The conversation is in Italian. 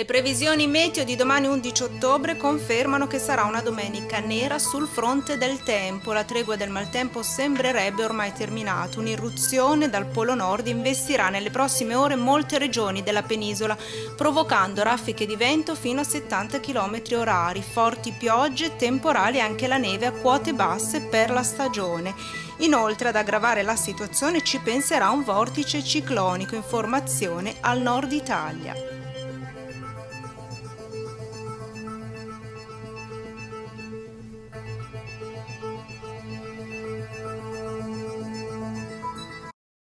Le previsioni meteo di domani 11 ottobre confermano che sarà una domenica nera sul fronte del tempo. La tregua del maltempo sembrerebbe ormai terminata. Un'irruzione dal Polo Nord investirà nelle prossime ore molte regioni della penisola, provocando raffiche di vento fino a 70 km/h, forti piogge, temporali e anche la neve a quote basse per la stagione. Inoltre, ad aggravare la situazione ci penserà un vortice ciclonico in formazione al nord Italia.